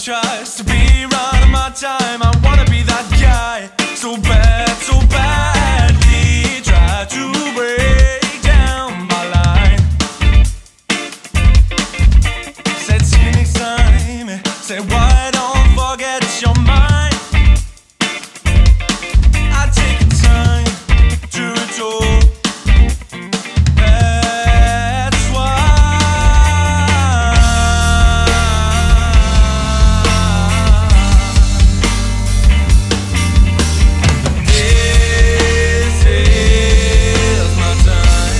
tries to be right on my time. I wanna be that guy, so badly try to break down my line. Said see you next time. Said why don't forget your mind. I take the time to talk. That's why this is my time.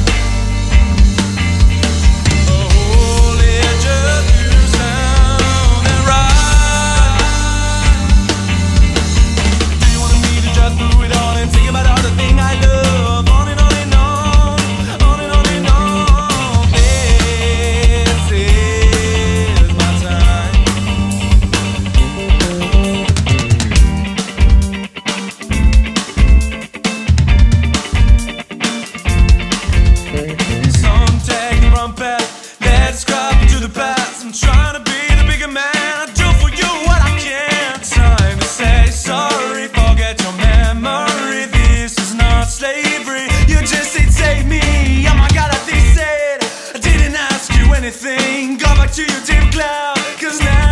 Oh, it just you sounding right. Do you want me to just do it all and think about all the thing I love? On and on and on, on and on and on. This is my time. Some take the wrong path, let's grab to the past. I'm trying to be the bigger man. I do for you what I can. Time to say sorry, forget your memory. This is not slavery. You just said save me. Oh my God, I think said I didn't ask you anything. Go back to your dim cloud, 'cause now